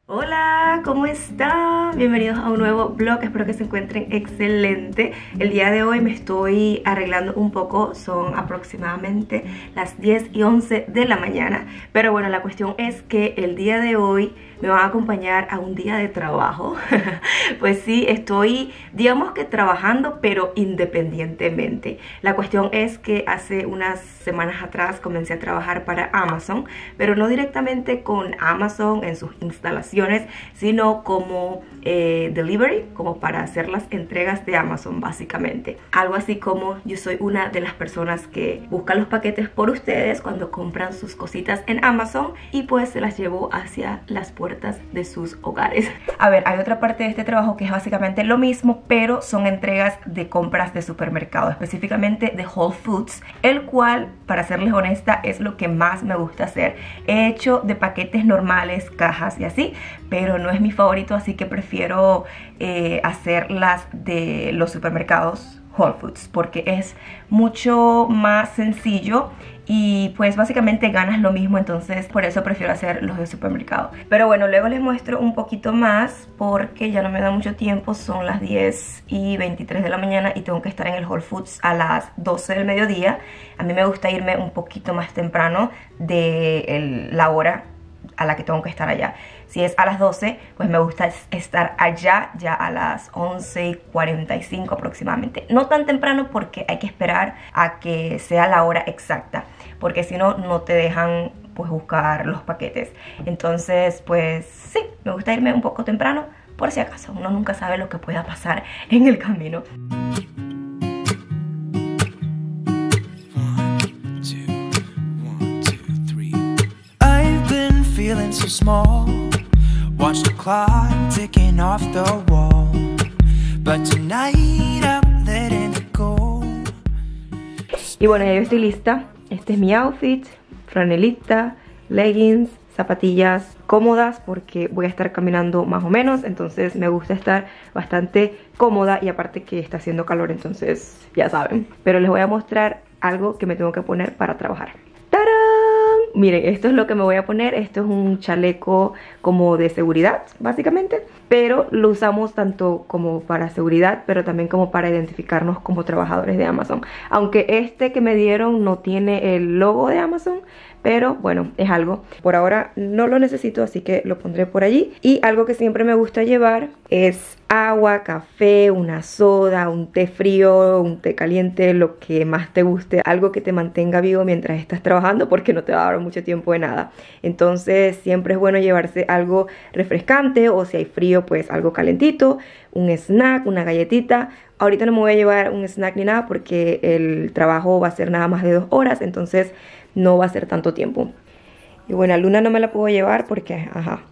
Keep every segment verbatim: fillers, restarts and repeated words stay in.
Hola, ¿cómo están? Bienvenidos a un nuevo vlog, espero que se encuentren excelente. El día de hoy me estoy arreglando un poco, son aproximadamente las diez y once de la mañana. Pero bueno, la cuestión es que el día de hoy me van a acompañar a un día de trabajo. Pues sí, estoy, digamos que trabajando, pero independientemente. La cuestión es que hace unas semanas atrás comencé a trabajar para Amazon, pero no directamente con Amazon en sus instalaciones, sino como eh, delivery, como para hacer las entregas de Amazon básicamente. Algo así como yo soy una de las personas que busca los paquetes por ustedes cuando compran sus cositas en Amazon y pues se las llevo hacia las puertas de sus hogares. A ver, hay otra parte de este trabajo que es básicamente lo mismo, pero son entregas de compras de supermercado, específicamente de Whole Foods, el cual, para serles honesta, es lo que más me gusta hacer. He hecho de paquetes normales, cajas y así, pero no es mi favorito, así que prefiero eh, hacerlas de los supermercados Whole Foods, porque es mucho más sencillo y pues básicamente ganas lo mismo, entonces por eso prefiero hacer los de supermercado. Pero bueno, luego les muestro un poquito más porque ya no me da mucho tiempo, son las diez y veintitrés de la mañana y tengo que estar en el Whole Foods a las doce del mediodía. A mí me gusta irme un poquito más temprano de el, la hora a la que tengo que estar allá. Si es a las doce, pues me gusta estar allá ya a las once y cuarenta y cinco aproximadamente. No tan temprano porque hay que esperar a que sea la hora exacta, porque si no, no te dejan pues buscar los paquetes. Entonces, pues sí, me gusta irme un poco temprano por si acaso. Uno nunca sabe lo que pueda pasar en el camino. Feeling so small, watch the clock ticking off the wall, but tonight I'm letting it go. Y bueno, ya yo estoy lista. Este es mi outfit, franelita, leggings, zapatillas cómodas porque voy a estar caminando más o menos, entonces me gusta estar bastante cómoda y aparte que está haciendo calor, entonces ya saben. Pero les voy a mostrar algo que me tengo que poner para trabajar. ¡Tarán! Miren, esto es lo que me voy a poner. Esto es un chaleco como de seguridad, básicamente. Pero lo usamos tanto como para seguridad, pero también como para identificarnos como trabajadores de Amazon. Aunque este que me dieron no tiene el logo de Amazon, pero bueno, es algo. Por ahora no lo necesito, así que lo pondré por allí. Y algo que siempre me gusta llevar es agua, café, una soda, un té frío, un té caliente, lo que más te guste. Algo que te mantenga vivo mientras estás trabajando porque no te va a dar mucho tiempo de nada. Entonces siempre es bueno llevarse algo refrescante o si hay frío pues algo calentito, un snack, una galletita. Ahorita no me voy a llevar un snack ni nada porque el trabajo va a ser nada más de dos horas, entonces no va a ser tanto tiempo. Y bueno, a Luna no me la puedo llevar porque, ajá.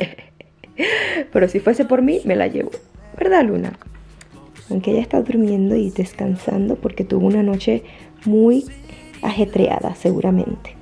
Pero si fuese por mí, me la llevo. ¿Verdad, Luna? Aunque ella está durmiendo y descansando porque tuvo una noche muy ajetreada, seguramente.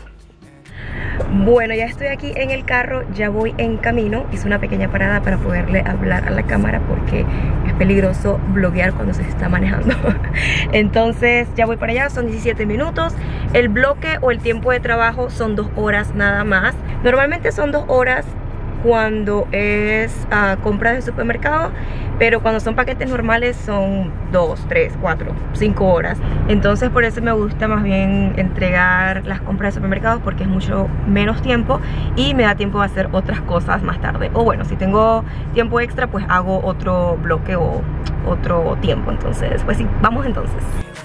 Bueno, ya estoy aquí en el carro, ya voy en camino. Hice una pequeña parada para poderle hablar a la cámara porque es peligroso vloguear cuando se está manejando. Entonces ya voy para allá, son diecisiete minutos. El bloque o el tiempo de trabajo son dos horas nada más. Normalmente son dos horas cuando es uh, compra de supermercado, pero cuando son paquetes normales son dos, tres, cuatro, cinco horas. Entonces por eso me gusta más bien entregar las compras de supermercados porque es mucho menos tiempo y me da tiempo de hacer otras cosas más tarde. O bueno, si tengo tiempo extra pues hago otro bloque o otro tiempo. Entonces pues sí, vamos entonces.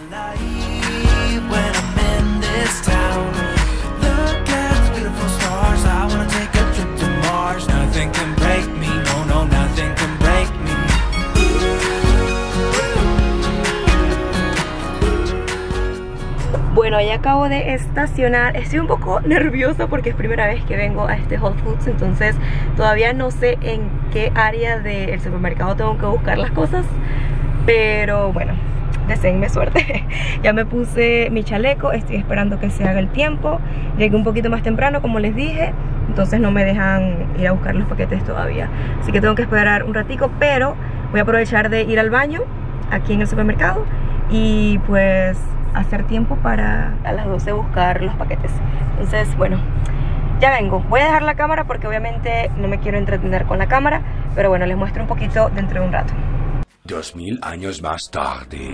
Nothing can break me, no, no, nothing can break me. Bueno, ya acabo de estacionar. Estoy un poco nerviosa porque es primera vez que vengo a este Whole Foods, entonces todavía no sé en qué área del supermercado tengo que buscar las cosas, pero bueno, deseenme suerte. Ya me puse mi chaleco, estoy esperando que se haga el tiempo. Llegué un poquito más temprano, como les dije, entonces no me dejan ir a buscar los paquetes todavía, así que tengo que esperar un ratico, pero voy a aprovechar de ir al baño aquí en el supermercado y pues hacer tiempo para a las doce buscar los paquetes. Entonces bueno, Ya vengo, voy a dejar la cámara porque obviamente no me quiero entretener con la cámara, pero bueno, les muestro un poquito dentro de un rato. Dos mil años más tarde.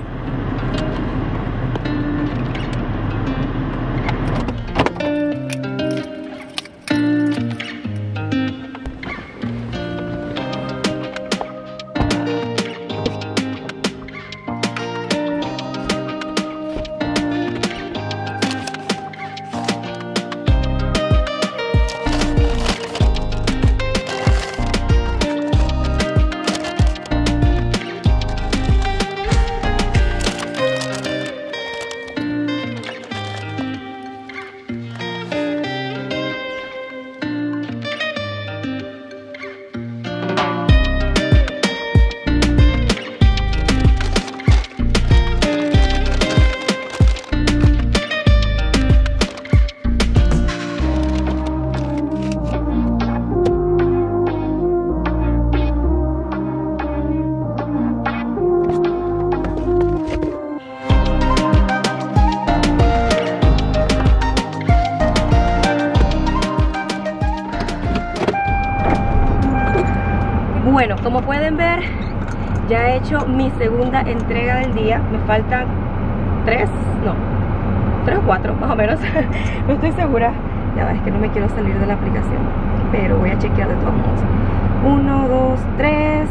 Bueno, como pueden ver, ya he hecho mi segunda entrega del día. Me faltan tres, no, tres o cuatro más o menos. No estoy segura. Ya ves que no me quiero salir de la aplicación, pero voy a chequear de todos modos. Uno, dos, tres.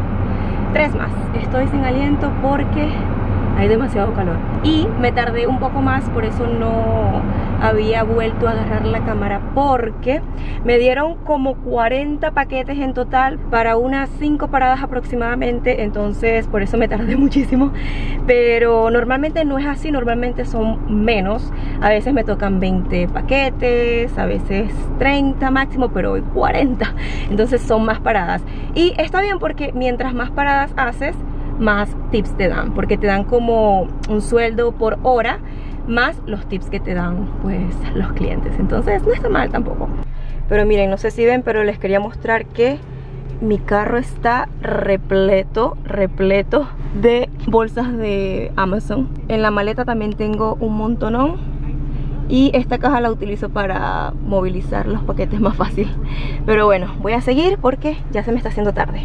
Tres más. Estoy sin aliento porque hay demasiado calor. Y me tardé un poco más, por eso no había vuelto a agarrar la cámara, porque me dieron como cuarenta paquetes en total para unas cinco paradas aproximadamente. Entonces por eso me tardé muchísimo. Pero normalmente no es así, normalmente son menos. A veces me tocan veinte paquetes, a veces treinta máximo, pero hoy cuarenta. Entonces son más paradas. Y está bien porque mientras más paradas haces, más tips te dan, porque te dan como un sueldo por hora más los tips que te dan pues los clientes. Entonces no está mal tampoco. Pero miren, no sé si ven, pero les quería mostrar que mi carro está repleto, repleto de bolsas de Amazon. En la maleta también tengo un montonón. Y esta caja la utilizo para movilizar los paquetes más fácil. Pero bueno, voy a seguir porque ya se me está haciendo tarde.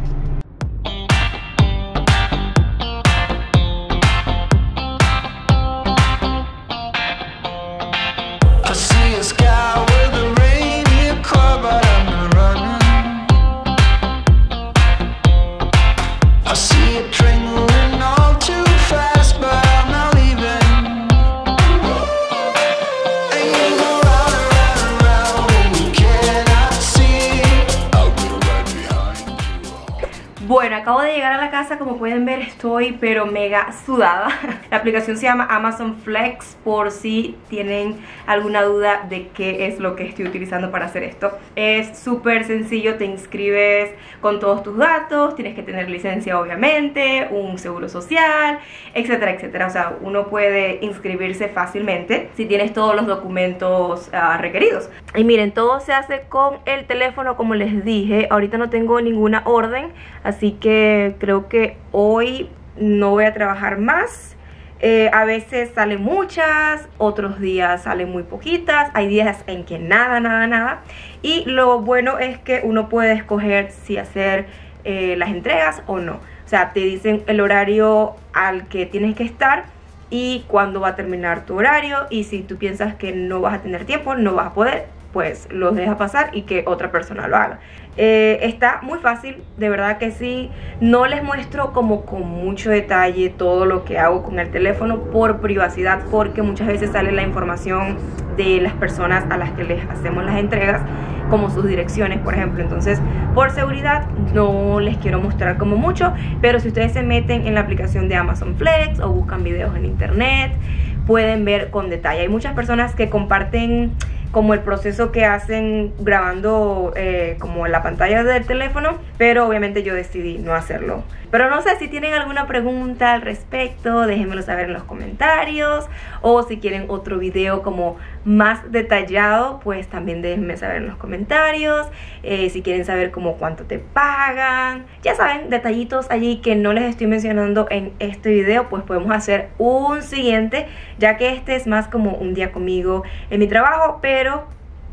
Bueno, acabo de llegar a la casa, como pueden ver estoy pero mega sudada. La aplicación se llama Amazon Flex, por si tienen alguna duda de qué es lo que estoy utilizando para hacer esto. Es súper sencillo, te inscribes con todos tus datos, tienes que tener licencia obviamente, un seguro social, etcétera, etcétera. O sea, uno puede inscribirse fácilmente si tienes todos los documentos uh, requeridos. Y miren, todo se hace con el teléfono, como les dije. Ahorita no tengo ninguna orden, así que creo que hoy no voy a trabajar más. Eh, a veces salen muchas, otros días salen muy poquitas, hay días en que nada, nada, nada. Y lo bueno es que uno puede escoger si hacer eh, las entregas o no. O sea, te dicen el horario al que tienes que estar y cuándo va a terminar tu horario. Y si tú piensas que no vas a tener tiempo, no vas a poder, pues los deja pasar y que otra persona lo haga. Eh, está muy fácil, de verdad que sí. No les muestro como con mucho detalle todo lo que hago con el teléfono por privacidad, porque muchas veces sale la información de las personas a las que les hacemos las entregas, como sus direcciones, por ejemplo. Entonces, por seguridad no les quiero mostrar como mucho, pero si ustedes se meten en la aplicación de Amazon Flex o buscan videos en internet, pueden ver con detalle. Hay muchas personas que comparten como el proceso que hacen grabando eh, como la pantalla del teléfono, pero obviamente yo decidí no hacerlo. Pero no sé, si tienen alguna pregunta al respecto, déjenmelo saber en los comentarios, o si quieren otro video como más detallado, pues también déjenme saber en los comentarios. Eh, si quieren saber como cuánto te pagan, ya saben, detallitos allí que no les estoy mencionando en este video, pues podemos hacer un siguiente, ya que este es más como un día conmigo en mi trabajo, pero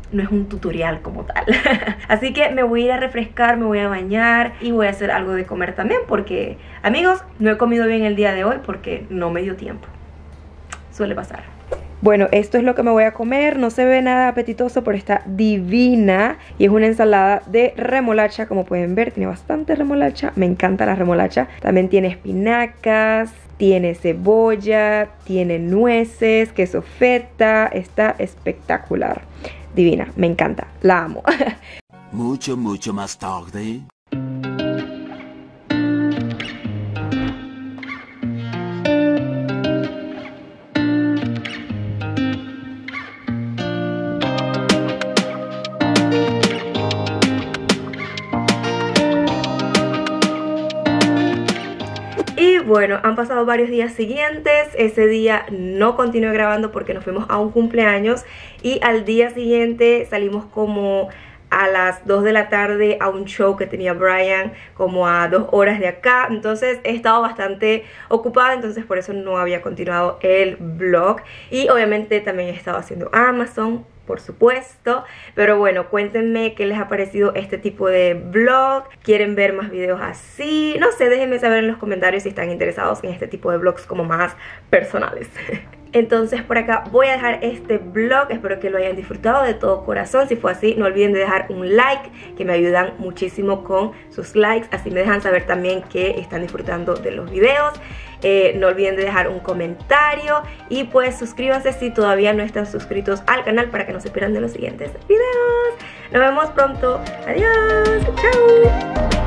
no es un tutorial como tal. Así que me voy a ir a refrescar, me voy a bañar y voy a hacer algo de comer también, porque amigos, no he comido bien el día de hoy porque no me dio tiempo. Suele pasar. Bueno, esto es lo que me voy a comer. No se ve nada apetitoso, pero está divina. Y es una ensalada de remolacha, como pueden ver. Tiene bastante remolacha. Me encanta la remolacha. También tiene espinacas, tiene cebolla, tiene nueces, queso feta. Está espectacular. Divina, me encanta. La amo. Mucho, mucho más tarde. Y bueno, han pasado varios días siguientes. Ese día no continué grabando porque nos fuimos a un cumpleaños. Y al día siguiente salimos como a las dos de la tarde a un show que tenía Brian, como a dos horas de acá. Entonces he estado bastante ocupada, entonces por eso no había continuado el vlog. Y obviamente también he estado haciendo Amazon, por supuesto. Pero bueno, cuéntenme qué les ha parecido este tipo de vlog. ¿Quieren ver más videos así? No sé, déjenme saber en los comentarios si están interesados en este tipo de vlogs como más personales. Entonces por acá voy a dejar este vlog. Espero que lo hayan disfrutado de todo corazón. Si fue así, no olviden de dejar un like, que me ayudan muchísimo con sus likes. Así me dejan saber también que están disfrutando de los videos. Eh, no olviden de dejar un comentario. Y pues suscríbanse si todavía no están suscritos al canal, para que no se pierdan de los siguientes videos. Nos vemos pronto. Adiós. Chao.